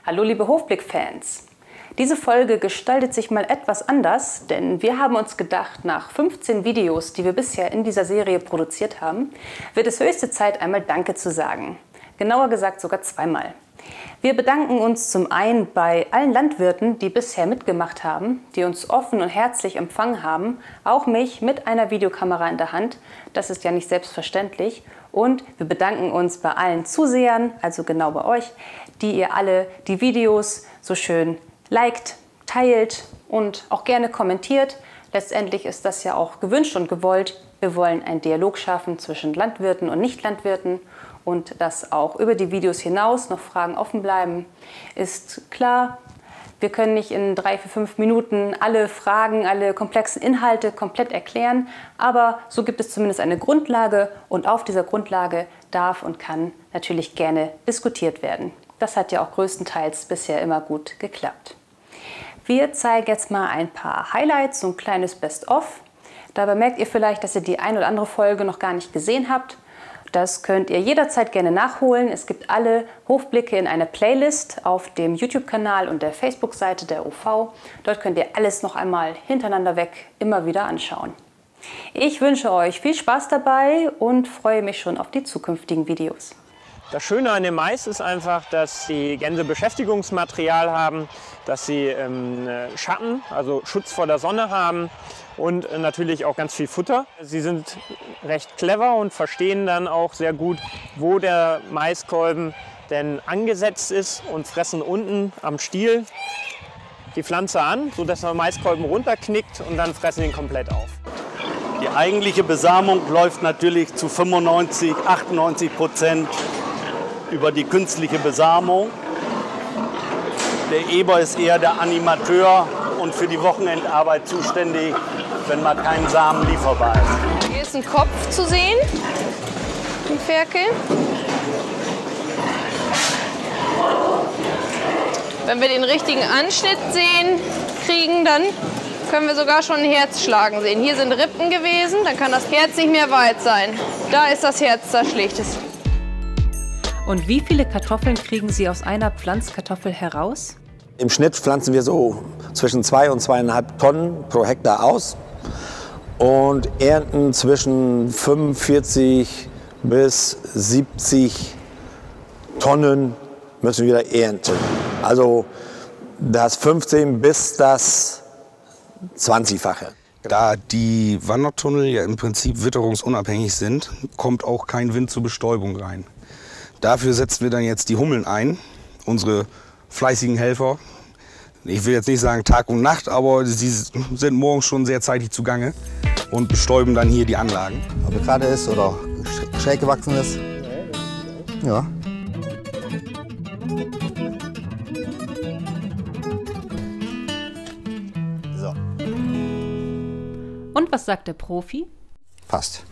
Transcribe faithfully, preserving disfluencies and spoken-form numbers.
Hallo liebe Hofblick-Fans! Diese Folge gestaltet sich mal etwas anders, denn wir haben uns gedacht, nach fünfzehn Videos, die wir bisher in dieser Serie produziert haben, wird es höchste Zeit, einmal Danke zu sagen. Genauer gesagt sogar zweimal. Wir bedanken uns zum einen bei allen Landwirten, die bisher mitgemacht haben, die uns offen und herzlich empfangen haben, auch mich mit einer Videokamera in der Hand. Das ist ja nicht selbstverständlich. Und wir bedanken uns bei allen Zusehern, also genau bei euch, die ihr alle die Videos so schön liked, teilt und auch gerne kommentiert. Letztendlich ist das ja auch gewünscht und gewollt. Wir wollen einen Dialog schaffen zwischen Landwirten und Nicht-Landwirten und dass auch über die Videos hinaus noch Fragen offen bleiben, ist klar. Wir können nicht in drei, vier, fünf Minuten alle Fragen, alle komplexen Inhalte komplett erklären, aber so gibt es zumindest eine Grundlage und auf dieser Grundlage darf und kann natürlich gerne diskutiert werden. Das hat ja auch größtenteils bisher immer gut geklappt. Wir zeigen jetzt mal ein paar Highlights, so ein kleines Best-of. Dabei merkt ihr vielleicht, dass ihr die ein oder andere Folge noch gar nicht gesehen habt. Das könnt ihr jederzeit gerne nachholen. Es gibt alle Hofblicke in einer Playlist auf dem YouTube-Kanal und der Facebook-Seite der O V. Dort könnt ihr alles noch einmal hintereinander weg immer wieder anschauen. Ich wünsche euch viel Spaß dabei und freue mich schon auf die zukünftigen Videos. Das Schöne an dem Mais ist einfach, dass die Gänse Beschäftigungsmaterial haben, dass sie ähm, Schatten, also Schutz vor der Sonne haben und äh, natürlich auch ganz viel Futter. Sie sind recht clever und verstehen dann auch sehr gut, wo der Maiskolben denn angesetzt ist und fressen unten am Stiel die Pflanze an, sodass der Maiskolben runterknickt und dann fressen ihn komplett auf. Die eigentliche Besamung läuft natürlich zu fünfundneunzig, achtundneunzig Prozent über die künstliche Besamung. Der Eber ist eher der Animateur und für die Wochenendarbeit zuständig, wenn mal kein Samen lieferbar ist. Hier ist ein Kopf zu sehen, ein Ferkel. Wenn wir den richtigen Anschnitt sehen, kriegen, dann können wir sogar schon ein Herz schlagen sehen. Hier sind Rippen gewesen, dann kann das Herz nicht mehr weit sein. Da ist das Herz zerschlichtet. Und wie viele Kartoffeln kriegen Sie aus einer Pflanzkartoffel heraus? Im Schnitt pflanzen wir so zwischen zwei und zweieinhalb Tonnen pro Hektar aus und ernten zwischen fünfundvierzig bis siebzig Tonnen müssen wir wieder ernten. Also das fünfzehn bis das zwanzigfache. Da die Wandertunnel ja im Prinzip witterungsunabhängig sind, kommt auch kein Wind zur Bestäubung rein. Dafür setzen wir dann jetzt die Hummeln ein, unsere fleißigen Helfer. Ich will jetzt nicht sagen Tag und Nacht, aber sie sind morgens schon sehr zeitig zugange und bestäuben dann hier die Anlagen. Ob er gerade ist oder schräg gewachsen ist. Ja. Und was sagt der Profi? Passt.